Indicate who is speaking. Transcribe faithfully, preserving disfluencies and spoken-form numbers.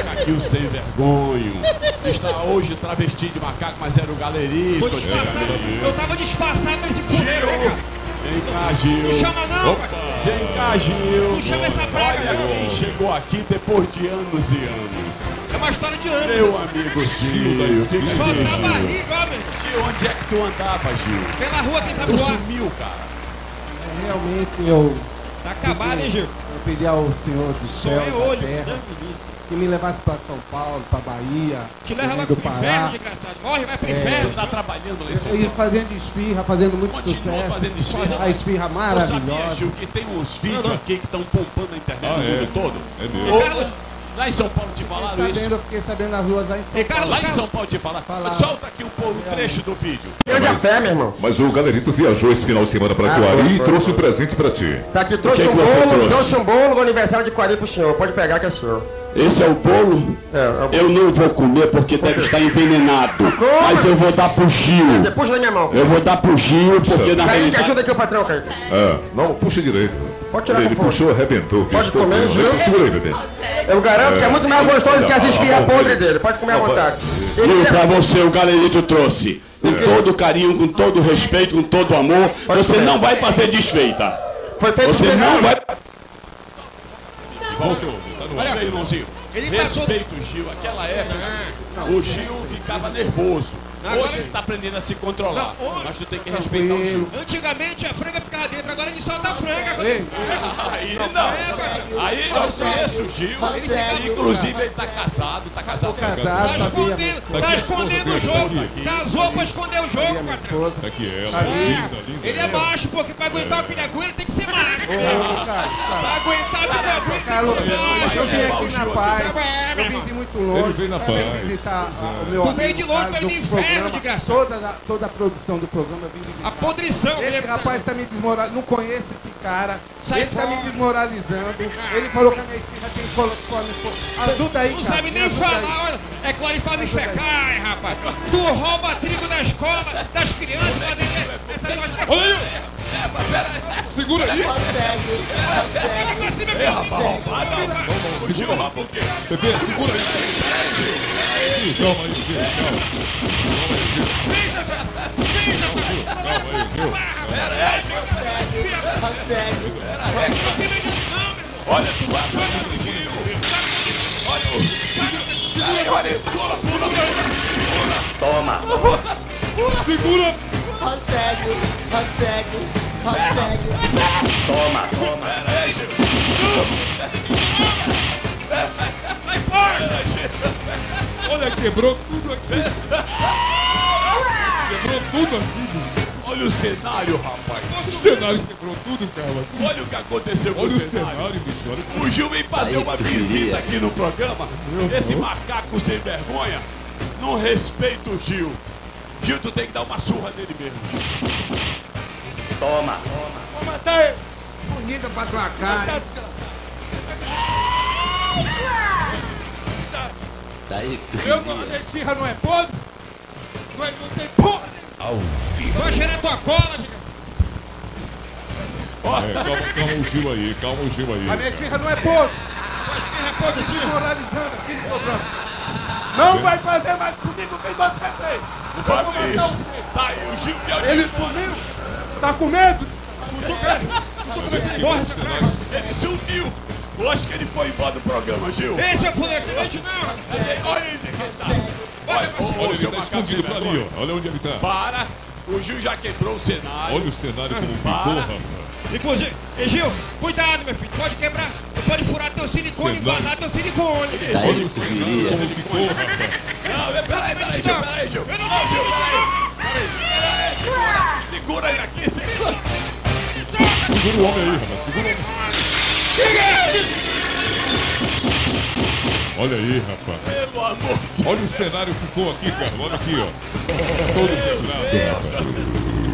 Speaker 1: macaquinho sem vergonho. Está hoje travesti de macaco, mas era o galerito.
Speaker 2: Eu tava disfarçado nesse funeiro, cara.
Speaker 1: Vem cá, Gil.
Speaker 2: Não chama não,
Speaker 1: Opa. Cara. Vem cá, Gil.
Speaker 2: Não chama essa praga,
Speaker 1: Olha
Speaker 2: não.
Speaker 1: quem chegou aqui depois de anos e anos.
Speaker 2: É uma história de anos.
Speaker 1: Meu amigo Gil.
Speaker 2: Fica só na barriga, ó, meu.
Speaker 1: Gil, onde é que tu andava, Gil?
Speaker 2: Pela rua, quem sabe
Speaker 1: Tu
Speaker 2: voar.
Speaker 1: sumiu, cara.
Speaker 3: É, realmente eu...
Speaker 2: Tá acabado, hein, Gil?
Speaker 3: Eu pedi ao Senhor do céu,
Speaker 2: Sonhei
Speaker 3: da
Speaker 2: hoje,
Speaker 3: terra,
Speaker 2: Deus me livre.
Speaker 3: que me levasse para São Paulo, para Bahia,
Speaker 2: Te leva lá
Speaker 3: do
Speaker 2: pro
Speaker 3: Pará.
Speaker 2: inferno, desgraçado. Morre, vai pro
Speaker 3: É.
Speaker 2: inferno.
Speaker 1: Tu tá trabalhando lá em São
Speaker 3: Eu ia
Speaker 1: Paulo.
Speaker 3: fazendo esfirra, fazendo muito
Speaker 1: Continua
Speaker 3: sucesso.
Speaker 1: fazendo esfirra.
Speaker 3: A esfirra
Speaker 1: Tu sabia,
Speaker 3: maravilhosa.
Speaker 1: Gil, que tem uns vídeos aqui que estão pompando na internet
Speaker 4: Ah,
Speaker 1: no
Speaker 4: é?
Speaker 1: mundo todo?
Speaker 4: É mesmo.
Speaker 1: Ô, lá em São Paulo te
Speaker 3: Fiquei
Speaker 1: falaram
Speaker 3: sabendo,
Speaker 1: isso?
Speaker 3: eu fiquei sabendo nas ruas lá em São
Speaker 2: Ricardo,
Speaker 3: Paulo.
Speaker 1: Lá em São Paulo te falaram.
Speaker 3: Falaram.
Speaker 1: Solta aqui um, pouco, um trecho do vídeo.
Speaker 5: Eu de a pé, meu irmão.
Speaker 4: Mas o galerito viajou esse final de semana pra
Speaker 5: Ah,
Speaker 4: Coari
Speaker 5: foi,
Speaker 4: e
Speaker 5: foi,
Speaker 4: trouxe
Speaker 5: foi.
Speaker 4: um presente pra ti.
Speaker 5: Tá aqui,
Speaker 4: O
Speaker 5: trouxe
Speaker 4: que é
Speaker 5: um
Speaker 4: que você
Speaker 5: bolo,
Speaker 4: trouxe?
Speaker 5: trouxe um bolo do aniversário de Coari pro senhor. Pode pegar que é seu.
Speaker 6: Esse é o bolo?
Speaker 5: É, é o bolo.
Speaker 6: Eu não vou comer porque deve estar envenenado.
Speaker 5: Como?
Speaker 6: Mas eu vou dar pro Gil.
Speaker 5: Puxa da minha mão.
Speaker 6: Eu vou dar pro Gil porque na
Speaker 5: Kaique,
Speaker 6: realidade...
Speaker 5: ajuda aqui o patrão, Kaique.
Speaker 4: Ah, não, puxa direito.
Speaker 5: Pode tirar
Speaker 4: Ele
Speaker 5: com força.
Speaker 4: puxou, arrebentou.
Speaker 5: Pode
Speaker 4: Estou
Speaker 5: comer,
Speaker 4: vendo.
Speaker 5: Gil?
Speaker 4: Segura aí, bebê.
Speaker 5: Eu garanto que é muito mais gostoso que as
Speaker 4: Ah,
Speaker 5: esfirras
Speaker 4: ah,
Speaker 5: podres
Speaker 4: ah,
Speaker 5: dele. Pode comer à
Speaker 4: ah,
Speaker 5: vontade.
Speaker 6: Gil,
Speaker 5: Ele
Speaker 6: pra
Speaker 5: é...
Speaker 6: você o galerito trouxe. Com todo carinho, com todo respeito, com todo amor. Você não vai fazer desfeita.
Speaker 5: Foi feito
Speaker 6: Você
Speaker 5: com
Speaker 6: não vai...
Speaker 4: Voltou, tá no
Speaker 1: Olha
Speaker 4: ar.
Speaker 1: aí, irmãozinho.
Speaker 2: Ele
Speaker 1: Respeita o Gil. Aquela época, o Gil ficava nervoso. Hoje ele tá aprendendo a se controlar.
Speaker 2: Não, hoje-
Speaker 1: Mas tu tem que respeitar o Gil.
Speaker 2: Antigamente a franga ficava dentro, agora ele solta a franga.
Speaker 3: Ei,
Speaker 1: Aí não. Aí eu conheço o Gil. Ele, inclusive ele tá casado. Tá casado.
Speaker 3: Tô
Speaker 2: Tá
Speaker 3: casado, sabia, minha
Speaker 2: escondendo,
Speaker 3: esposa.
Speaker 2: tá escondendo o jogo. Casou pra esconder o jogo,
Speaker 3: Minha
Speaker 2: patrão.
Speaker 3: esposa.
Speaker 4: Tá aqui ela,
Speaker 3: Tá
Speaker 4: linda, linda.
Speaker 2: Ele é macho, porque pra aguentar o filho ele tem que ser macho.
Speaker 3: Ô, cara,
Speaker 2: Pra aguentar o filho ele
Speaker 3: Carlos,
Speaker 2: tem que ser macho.
Speaker 3: eu vim aqui na paz. Eu vim de muito longe.
Speaker 4: Ele veio na
Speaker 3: pra vir
Speaker 4: paz,
Speaker 3: visitar
Speaker 4: pois é.
Speaker 3: o meu
Speaker 2: Tu
Speaker 3: amigo
Speaker 2: veio de longe,
Speaker 3: Carlos,
Speaker 2: veio
Speaker 3: o
Speaker 2: do inferno,
Speaker 3: programa,
Speaker 2: de graça.
Speaker 3: Toda, a- toda a produção do programa eu vim visitar.
Speaker 2: A podrição
Speaker 3: Esse
Speaker 2: mesmo.
Speaker 3: rapaz tá me desmoralizando, não conheço esse cara.
Speaker 2: Sai
Speaker 3: Ele tá
Speaker 2: fora.
Speaker 3: me desmoralizando. Ele falou que a minha esfirra tem clorifórmio. Ajuda aí,
Speaker 2: Não
Speaker 3: cara.
Speaker 2: sabe
Speaker 3: me
Speaker 2: nem
Speaker 3: ajuda aí.
Speaker 2: falar, olha. É clorifórmio fecal, rapaz. Tu rouba trigo da escola, das crianças pra vender essa nossa.
Speaker 4: Olha aí! Segura aí!
Speaker 1: O Gil rouba o quê?
Speaker 4: Bebê, segura aí! Ih, calma aí, Gil, calma. Calma aí, Gil.
Speaker 1: Olha, tu vai falar do Gil. Olha o... Olha, olha, pula, pula, pula.
Speaker 5: Toma.
Speaker 4: Segura!
Speaker 7: Consegue, consegue, consegue.
Speaker 5: Toma, toma.
Speaker 1: É, Gil.
Speaker 2: Sai fora!
Speaker 4: Olha, quebrou tudo aqui. Quebrou tudo aqui.
Speaker 1: Olha o cenário, rapaz.
Speaker 4: O cenário quebrou tudo, cara.
Speaker 1: Olha o que aconteceu com
Speaker 4: Olha
Speaker 1: o
Speaker 4: o
Speaker 1: cenário.
Speaker 4: cenário, bicho. Olha.
Speaker 1: O Gil vem fazer uma visita aqui no programa. Esse macaco sem vergonha não respeita o Gil. Gil, tu tem que dar uma surra nele mesmo, Gil.
Speaker 5: Toma, toma.
Speaker 2: Vou matar ele.
Speaker 3: Bonita pra tua cara.
Speaker 2: Tá desgraçado.
Speaker 7: Daí tu
Speaker 2: Eu não, a esfirra não é podre? Não, é, não tem porra.
Speaker 1: Ao vivo.
Speaker 2: Vai cheirar tua cola, gente.
Speaker 4: É, calma, calma o Gil aí, calma o Gil aí.
Speaker 3: A minha esfirra não é podre.
Speaker 2: A esfirra é podre
Speaker 3: Tô
Speaker 2: sim.
Speaker 3: desmoralizando aqui no programa. Não vai fazer mais comigo o que você fez.
Speaker 1: Não
Speaker 3: Eu vou
Speaker 1: faz
Speaker 3: matar
Speaker 1: isso.
Speaker 3: você.
Speaker 1: Tá aí, o Gil que é o
Speaker 3: Ele sumiu. Tá com medo?
Speaker 2: Morre essa praga.
Speaker 1: Ele sumiu. Eu acho que ele foi embora do programa, Gil.
Speaker 2: Esse é fuleirante não.
Speaker 1: Olha aí, olha,
Speaker 4: Olha,
Speaker 1: olha,
Speaker 4: ele
Speaker 1: seu
Speaker 4: tá
Speaker 1: macaco sem
Speaker 4: escondido pra ali,
Speaker 1: vergonha.
Speaker 4: ó. Olha onde ele tá.
Speaker 1: Para. O Gil já quebrou o cenário.
Speaker 4: Olha o cenário como ficou,
Speaker 1: Para.
Speaker 4: rapaz.
Speaker 2: Inclusive, e Gil, cuidado, meu filho. Pode quebrar, pode furar teu silicone e
Speaker 4: Cenário.
Speaker 2: vazar teu silicone.
Speaker 4: Olha o cenário como ficou, rapaz.
Speaker 1: Não, peraí, peraí, Gil, peraí, Gil.
Speaker 2: Eu não
Speaker 1: Não, Gil,
Speaker 2: tô
Speaker 1: peraí. Peraí, segura. Segura ele aqui, segura.
Speaker 4: Segura o homem aí, rapaz. Segura o homem. Olha aí, rapaz.
Speaker 1: Pelo amor de
Speaker 4: Olha o cenário ficou aqui, cara. Olha aqui, ó. Todo quebrado.